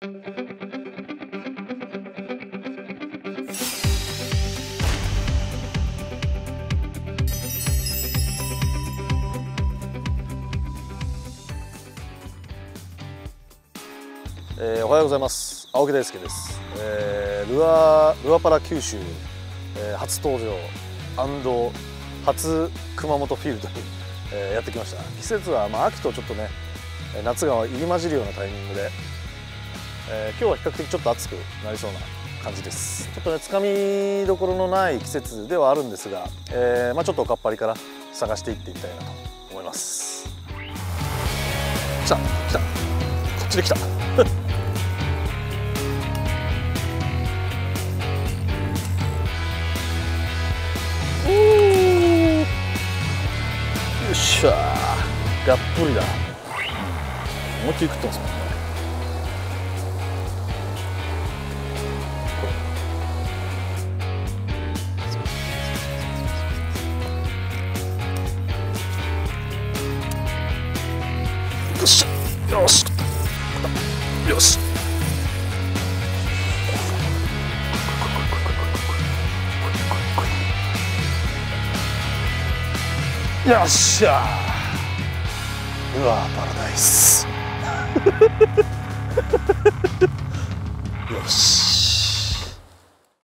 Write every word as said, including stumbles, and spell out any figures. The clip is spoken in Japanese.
えー、おはようございます。青木大輔です。えー、ルアールアパラ九州、えー、初登場初熊本フィールドに、えー、やってきました。季節は、まあ、秋とちょっとね夏が入り混じるようなタイミングで、えー、今日は比較的ちょっと暑くなりそうな感じです。ちょっとねつかみどころのない季節ではあるんですが、えーまあ、ちょっとおかっぱりから探していってみたいなと思います。来た来た、こっちで来たよっしゃー、がっぷりだ。思いっきり食ってますもんね。よっしゃ、よしよし、よっしゃー、うわーパラダイス